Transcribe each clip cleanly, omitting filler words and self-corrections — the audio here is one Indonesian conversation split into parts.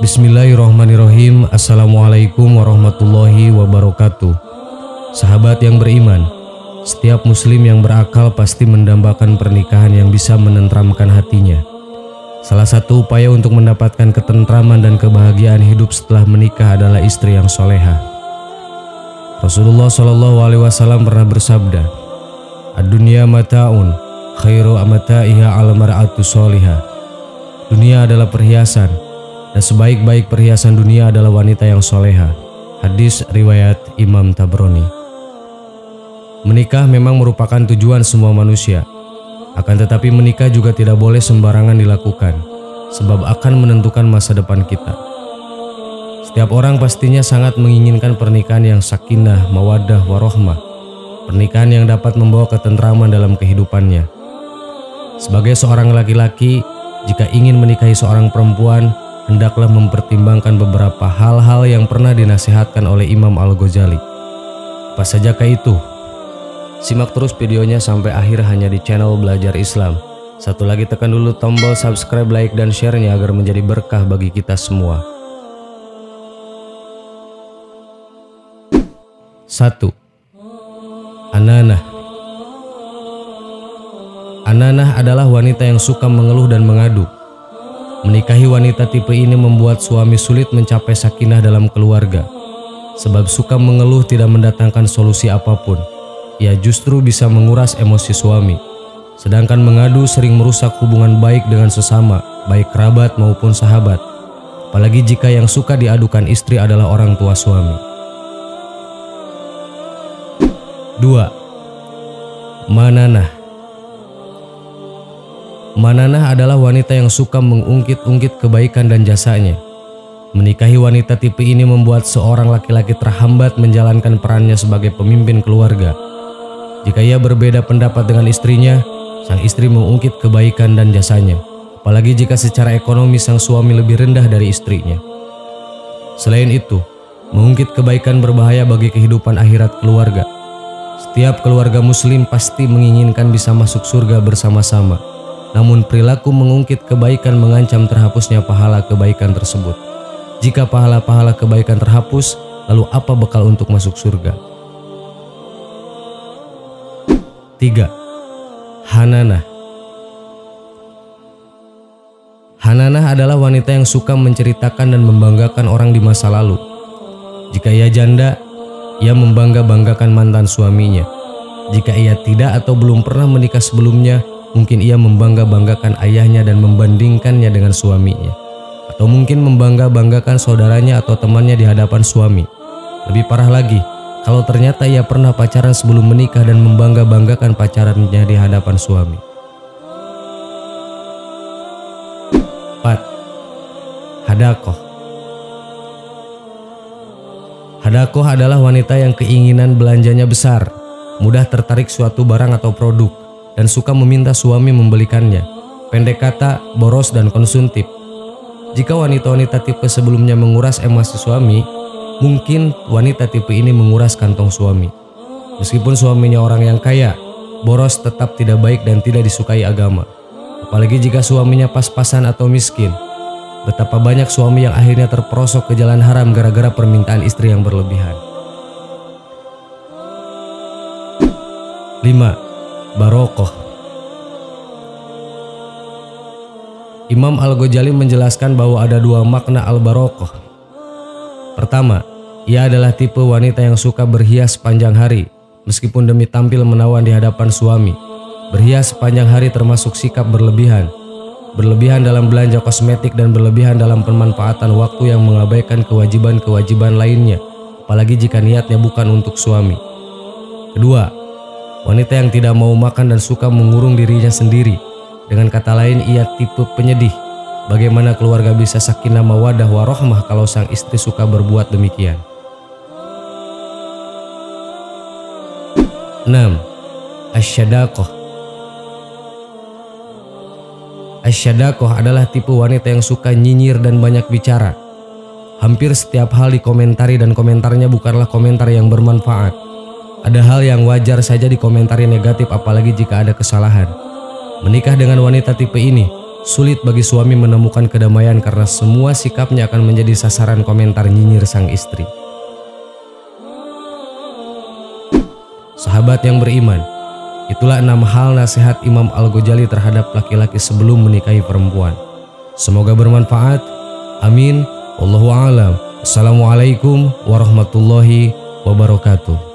Bismillahirrahmanirrahim. Assalamualaikum warahmatullahi wabarakatuh. Sahabat yang beriman, setiap muslim yang berakal pasti mendambakan pernikahan yang bisa menenteramkan hatinya. Salah satu upaya untuk mendapatkan ketentraman dan kebahagiaan hidup setelah menikah adalah istri yang soleha. Rasulullah SAW pernah bersabda, "Ad-dunya mata'un, khairu amata'iha al-mar'atu solihah." Dunia adalah perhiasan, dan sebaik-baik perhiasan dunia adalah wanita yang soleha. Hadis riwayat Imam Tabrani. Menikah memang merupakan tujuan semua manusia. Akan tetapi menikah juga tidak boleh sembarangan dilakukan, sebab akan menentukan masa depan kita. Setiap orang pastinya sangat menginginkan pernikahan yang sakinah, mawaddah, warohmah. Pernikahan yang dapat membawa ketentraman dalam kehidupannya. Sebagai seorang laki-laki, jika ingin menikahi seorang perempuan, hendaklah mempertimbangkan beberapa hal-hal yang pernah dinasihatkan oleh Imam Al-Ghazali. Apa sajakah itu? Simak terus videonya sampai akhir hanya di channel Belajar Islam. Satu lagi, tekan dulu tombol subscribe, like, dan share-nya agar menjadi berkah bagi kita semua. 1. Ananah. Ananah adalah wanita yang suka mengeluh dan mengadu. Menikahi wanita tipe ini membuat suami sulit mencapai sakinah dalam keluarga. Sebab suka mengeluh tidak mendatangkan solusi apapun. Ia justru bisa menguras emosi suami. Sedangkan mengadu sering merusak hubungan baik dengan sesama, baik kerabat maupun sahabat. Apalagi jika yang suka diadukan istri adalah orang tua suami. 2. Mananah. Mananah adalah wanita yang suka mengungkit-ungkit kebaikan dan jasanya. Menikahi wanita tipe ini membuat seorang laki-laki terhambat menjalankan perannya sebagai pemimpin keluarga. Jika ia berbeda pendapat dengan istrinya, sang istri mengungkit kebaikan dan jasanya. Apalagi jika secara ekonomi sang suami lebih rendah dari istrinya. Selain itu, mengungkit kebaikan berbahaya bagi kehidupan akhirat keluarga. Setiap keluarga muslim pasti menginginkan bisa masuk surga bersama-sama. Namun perilaku mengungkit kebaikan mengancam terhapusnya pahala kebaikan tersebut. Jika pahala-pahala kebaikan terhapus, lalu apa bekal untuk masuk surga? 3. Hananah. Hananah adalah wanita yang suka menceritakan dan membanggakan orang di masa lalu. Jika ia janda, ia membangga-banggakan mantan suaminya. Jika ia tidak atau belum pernah menikah sebelumnya, mungkin ia membangga-banggakan ayahnya dan membandingkannya dengan suaminya. Atau mungkin membangga-banggakan saudaranya atau temannya di hadapan suami. Lebih parah lagi, kalau ternyata ia pernah pacaran sebelum menikah dan membangga-banggakan pacarannya di hadapan suami. 4. Hadakoh. Hadakoh adalah wanita yang keinginan belanjanya besar, mudah tertarik suatu barang atau produk, dan suka meminta suami membelikannya. Pendek kata, boros dan konsumtif. Jika wanita-wanita tipe sebelumnya menguras emosi suami, mungkin wanita tipe ini menguras kantong suami. Meskipun suaminya orang yang kaya, boros tetap tidak baik dan tidak disukai agama. Apalagi jika suaminya pas-pasan atau miskin. Betapa banyak suami yang akhirnya terperosok ke jalan haram gara-gara permintaan istri yang berlebihan. 5. Barokoh. Imam Al-Ghazali menjelaskan bahwa ada dua makna al-barokoh. Pertama, ia adalah tipe wanita yang suka berhias sepanjang hari, meskipun demi tampil menawan di hadapan suami. Berhias sepanjang hari termasuk sikap berlebihan. Berlebihan dalam belanja kosmetik dan berlebihan dalam pemanfaatan waktu yang mengabaikan kewajiban-kewajiban lainnya, apalagi jika niatnya bukan untuk suami. Kedua, wanita yang tidak mau makan dan suka mengurung dirinya sendiri. Dengan kata lain, ia tipe penyedih. Bagaimana keluarga bisa sakinah mawadah warohmah kalau sang istri suka berbuat demikian? 6. Asyadakoh. Asyadakoh adalah tipe wanita yang suka nyinyir dan banyak bicara. Hampir setiap hal dikomentari dan komentarnya bukanlah komentar yang bermanfaat. Ada hal yang wajar saja dikomentari negatif, apalagi jika ada kesalahan. Menikah dengan wanita tipe ini Sulit bagi suami menemukan kedamaian karena semua sikapnya akan menjadi sasaran komentar nyinyir sang istri. Sahabat yang beriman, itulah 6 hal nasihat Imam Al-Ghazali terhadap laki-laki sebelum menikahi perempuan. Semoga bermanfaat. Amin. Wallahu a'lam. Assalamualaikum warahmatullahi wabarakatuh.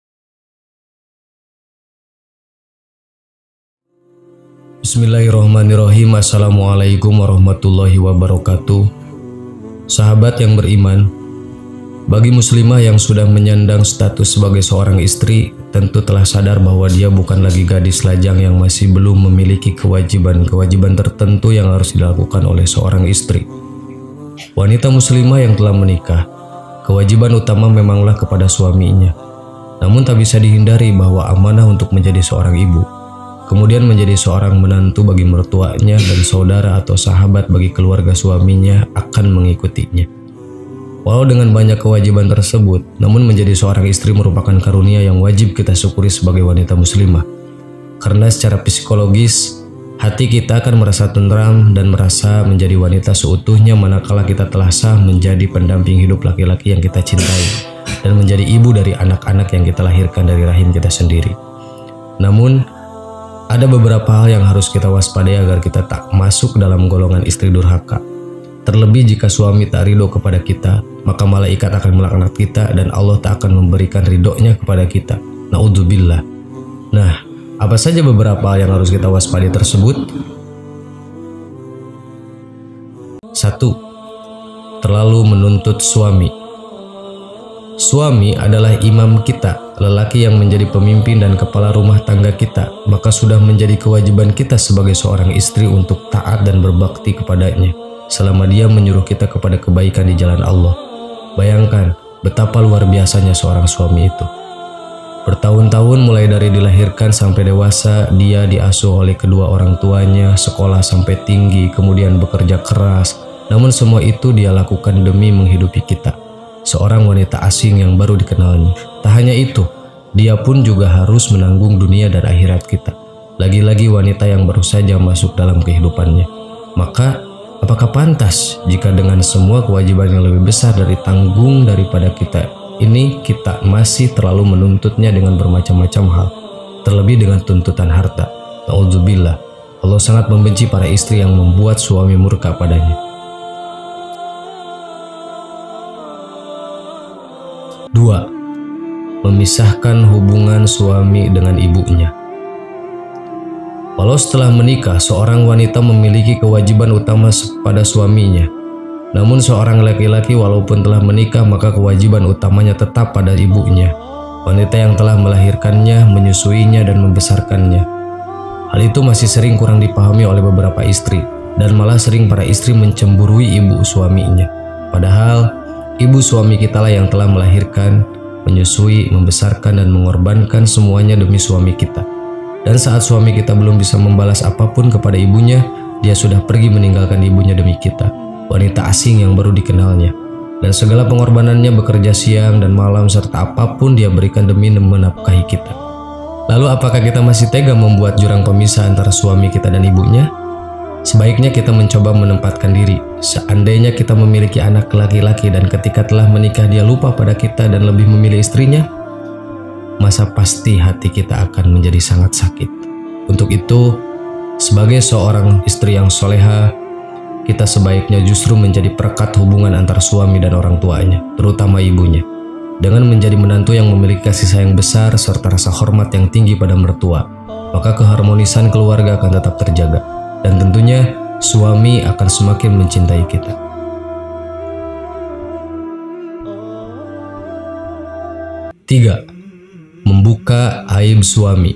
Bismillahirrahmanirrahim. Assalamualaikum warahmatullahi wabarakatuh. Sahabat yang beriman, bagi muslimah yang sudah menyandang status sebagai seorang istri, tentu telah sadar bahwa dia bukan lagi gadis lajang yang masih belum memiliki kewajiban tertentu yang harus dilakukan oleh seorang istri. Wanita muslimah yang telah menikah, kewajiban utama memanglah kepada suaminya. Namun tak bisa dihindari bahwa amanah untuk menjadi seorang ibu, kemudian menjadi seorang menantu bagi mertuanya dan saudara atau sahabat bagi keluarga suaminya akan mengikutinya. Walau dengan banyak kewajiban tersebut, namun menjadi seorang istri merupakan karunia yang wajib kita syukuri sebagai wanita muslimah. Karena secara psikologis, hati kita akan merasa tentram dan merasa menjadi wanita seutuhnya manakala kita telah sah menjadi pendamping hidup laki-laki yang kita cintai dan menjadi ibu dari anak-anak yang kita lahirkan dari rahim kita sendiri. Namun, ada beberapa hal yang harus kita waspadai agar kita tak masuk dalam golongan istri durhaka. Terlebih jika suami tak ridho kepada kita, maka malaikat akan melaknat kita dan Allah tak akan memberikan ridhonya kepada kita. Naudzubillah. Nah, apa saja beberapa hal yang harus kita waspadai tersebut? 1. Terlalu menuntut suami. Suami adalah imam kita, lelaki yang menjadi pemimpin dan kepala rumah tangga kita, maka sudah menjadi kewajiban kita sebagai seorang istri untuk taat dan berbakti kepadanya selama dia menyuruh kita kepada kebaikan di jalan Allah. Bayangkan betapa luar biasanya seorang suami itu. Bertahun-tahun mulai dari dilahirkan sampai dewasa, dia diasuh oleh kedua orang tuanya, sekolah sampai tinggi, kemudian bekerja keras. Namun semua itu dia lakukan demi menghidupi kita, seorang wanita asing yang baru dikenalnya. Tak hanya itu, dia pun juga harus menanggung dunia dan akhirat kita. Lagi-lagi wanita yang baru saja masuk dalam kehidupannya. Maka, apakah pantas jika dengan semua kewajiban yang lebih besar dari tanggung daripada kita ini, kita masih terlalu menuntutnya dengan bermacam-macam hal, terlebih dengan tuntutan harta? Na'udzubillah. Allah sangat membenci para istri yang membuat suami murka padanya. 2. Memisahkan hubungan suami dengan ibunya. Walau setelah menikah, seorang wanita memiliki kewajiban utama pada suaminya. Namun seorang laki-laki walaupun telah menikah, maka kewajiban utamanya tetap pada ibunya, wanita yang telah melahirkannya, menyusuinya, dan membesarkannya. Hal itu masih sering kurang dipahami oleh beberapa istri, dan malah sering para istri mencemburui ibu suaminya. Padahal, ibu suami kitalah yang telah melahirkan, menyusui, membesarkan, dan mengorbankan semuanya demi suami kita. Dan saat suami kita belum bisa membalas apapun kepada ibunya, dia sudah pergi meninggalkan ibunya demi kita, wanita asing yang baru dikenalnya. Dan segala pengorbanannya, bekerja siang dan malam serta apapun dia berikan demi menafkahi kita. Lalu apakah kita masih tega membuat jurang pemisah antara suami kita dan ibunya? Sebaiknya kita mencoba menempatkan diri. Seandainya kita memiliki anak laki-laki dan ketika telah menikah dia lupa pada kita dan lebih memilih istrinya, masa pasti hati kita akan menjadi sangat sakit. Untuk itu, sebagai seorang istri yang soleha, kita sebaiknya justru menjadi perekat hubungan antara suami dan orang tuanya, terutama ibunya. Dengan menjadi menantu yang memiliki kasih sayang besar serta rasa hormat yang tinggi pada mertua, maka keharmonisan keluarga akan tetap terjaga. Dan tentunya suami akan semakin mencintai kita. 3. Membuka aib suami.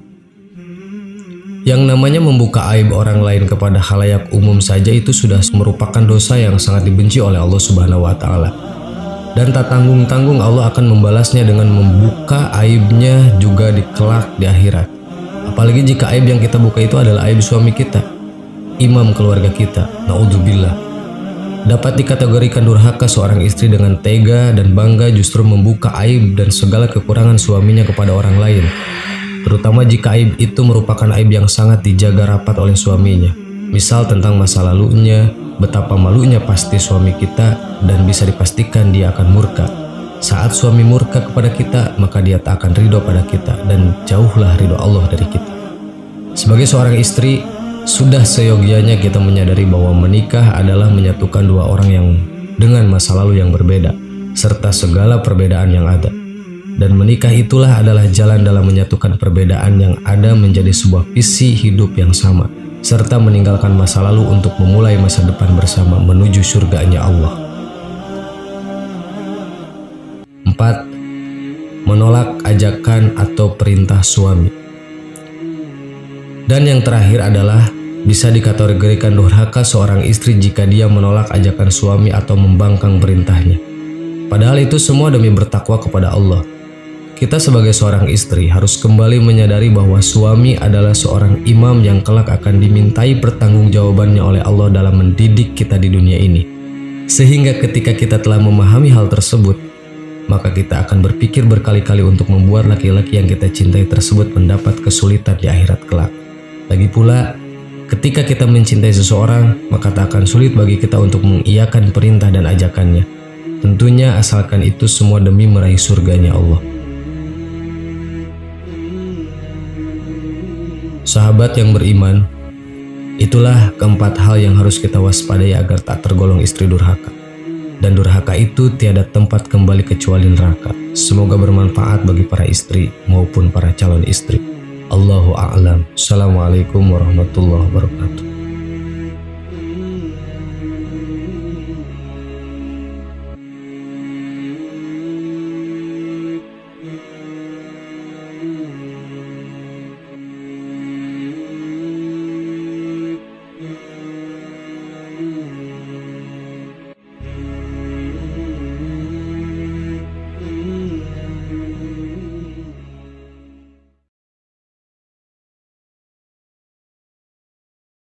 Yang namanya membuka aib orang lain kepada khalayak umum saja itu sudah merupakan dosa yang sangat dibenci oleh Allah Subhanahu wa Ta'ala. Dan tak tanggung-tanggung Allah akan membalasnya dengan membuka aibnya juga di kelak di akhirat. Apalagi jika aib yang kita buka itu adalah aib suami kita, imam keluarga kita. Na'udzubillah. Dapat dikategorikan durhaka seorang istri dengan tega dan bangga justru membuka aib dan segala kekurangan suaminya kepada orang lain, terutama jika aib itu merupakan aib yang sangat dijaga rapat oleh suaminya. Misal tentang masa lalunya, betapa malunya pasti suami kita dan bisa dipastikan dia akan murka. Saat suami murka kepada kita, maka dia tak akan ridho pada kita dan jauhlah ridho Allah dari kita. Sebagai seorang istri, sudah seyogianya kita menyadari bahwa menikah adalah menyatukan dua orang yang dengan masa lalu yang berbeda, serta segala perbedaan yang ada. Dan menikah itulah adalah jalan dalam menyatukan perbedaan yang ada menjadi sebuah visi hidup yang sama, serta meninggalkan masa lalu untuk memulai masa depan bersama menuju surganya Allah. 4. Menolak ajakan atau perintah suami. Dan yang terakhir adalah bisa dikategorikan durhaka seorang istri jika dia menolak ajakan suami atau membangkang perintahnya. Padahal itu semua demi bertakwa kepada Allah. Kita sebagai seorang istri harus kembali menyadari bahwa suami adalah seorang imam yang kelak akan dimintai pertanggungjawabannya oleh Allah dalam mendidik kita di dunia ini. Sehingga ketika kita telah memahami hal tersebut, maka kita akan berpikir berkali-kali untuk membuat laki-laki yang kita cintai tersebut mendapat kesulitan di akhirat kelak. Lagi pula, ketika kita mencintai seseorang, maka tak akan sulit bagi kita untuk mengiyakan perintah dan ajakannya. Tentunya asalkan itu semua demi meraih surganya Allah. Sahabat yang beriman, itulah keempat hal yang harus kita waspadai agar tak tergolong istri durhaka. Dan durhaka itu tiada tempat kembali kecuali neraka. Semoga bermanfaat bagi para istri maupun para calon istri. Allahu a'lam. Assalamualaikum warahmatullahi wabarakatuh.